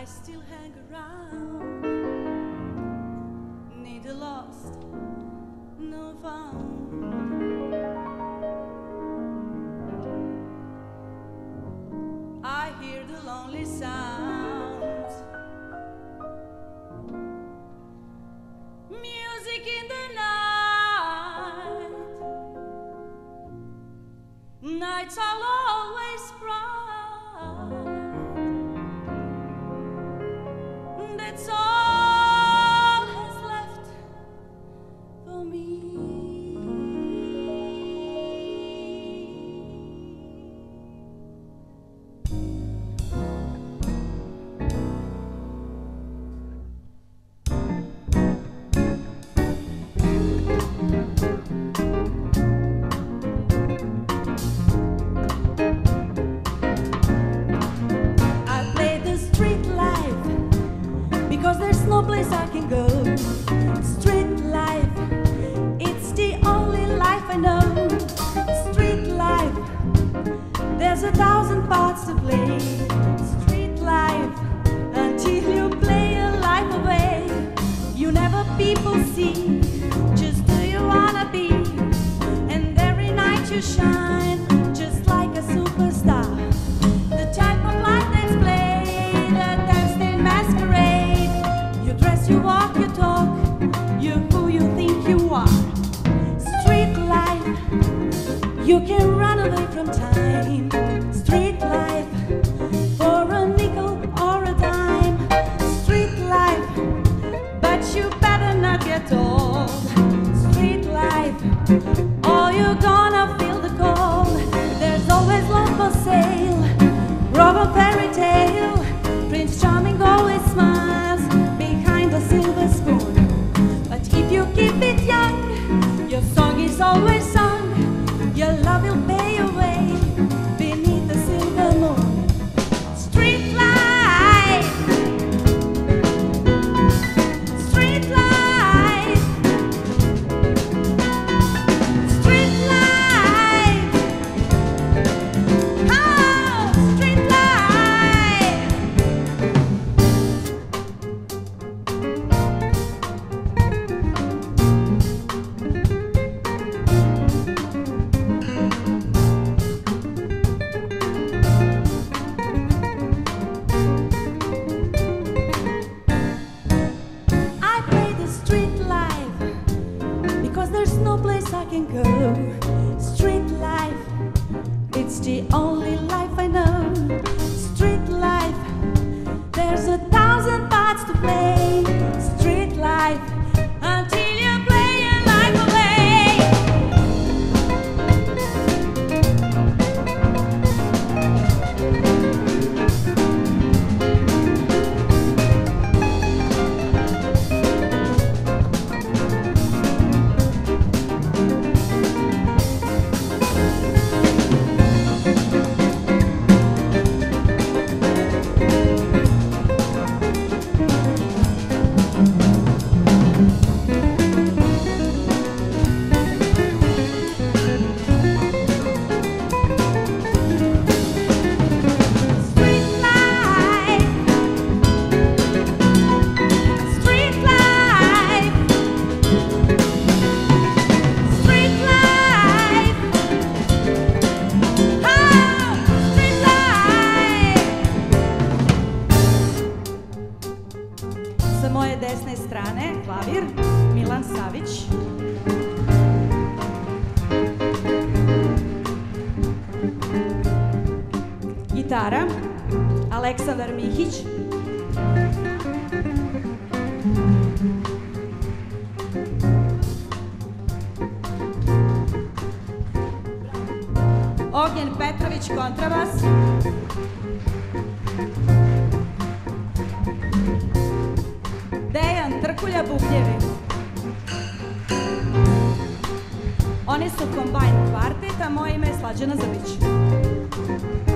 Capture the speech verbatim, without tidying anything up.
I still hang around, neither lost nor found. I hear the lonely sounds, music in the night. Nights are always bright. That's all has left for me. Because there's no place I can go. Street life, it's the only life I know. Street life, there's a thousand parts to play. Street life, until you play your life away. You never people see, just do you wanna be. And every night you shine, just like a superstar. The type of life that's played, a dancing masquerade. You walk, you talk, you're who you think you are. Street life, you can run away from time. Street life, for a nickel or a dime. Street life, but you better not get old. Street life, or you're gonna feel the cold. There's always love for sale, rubber fairy tale. Prince Charming always smiles behind a silver spoon. But if you keep it young, your song is always sung. Your love will pay your way beneath the silver moon. Street life, street life, street life, oh, street life. There's no place I can go. Street life, it's the only life I know. Street life, there's a thousand parts to play. Street life, until you play your life away. Sa moje desne strane klavir Milan Savić, gitara Aleksandar Mihić, Ognjen Petrović kontrabas, Dejan Trkulja bubnjevi. Oni su Combine kvartet, a moje ime je Slađana Zrbić.